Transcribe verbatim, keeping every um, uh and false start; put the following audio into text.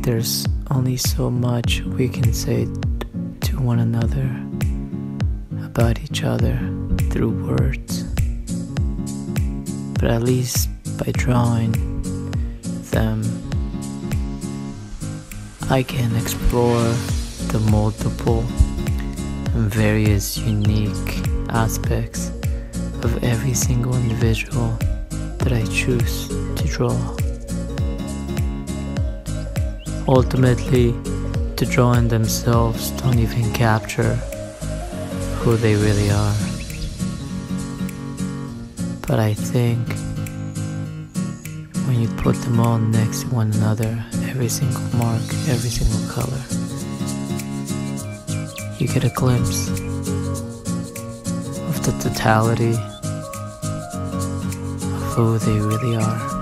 there's only so much we can say to one another about each other through words, but at least by drawing them I can explore the multiple and various unique aspects of every single individual that I choose to draw. Ultimately, the drawing themselves don't even capture who they really are. But I think when you put them all next to one another, every single mark, every single color, you get a glimpse of the totality of who they really are.